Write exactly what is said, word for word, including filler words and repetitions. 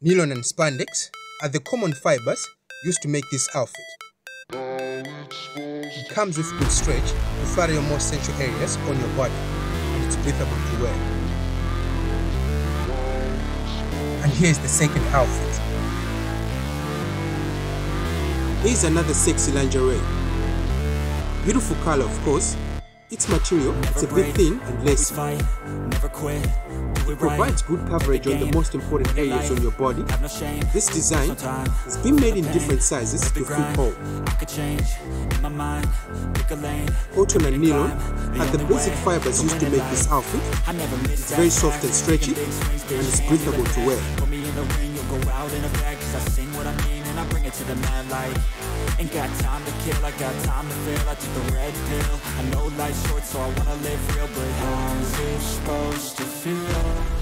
Nylon and spandex are the common fibers used to make this outfit. It comes with good stretch to flatter your more sensual areas on your body, and it's breathable to wear. And here's the second outfit. Here's another sexy lingerie. Beautiful color, of course. Its material is a bit thin and lacy. It provides good coverage on the most important areas on your body. This design has been made in different sizes to fit all. Cotton and nylon are the basic fibers used to make this outfit. It's very soft and stretchy, and it's breathable to wear. I bring it to the mad light. Ain't got time to kill, I got time to feel. I took the red pill. I know life's short, so I wanna live real. But how's it supposed to feel?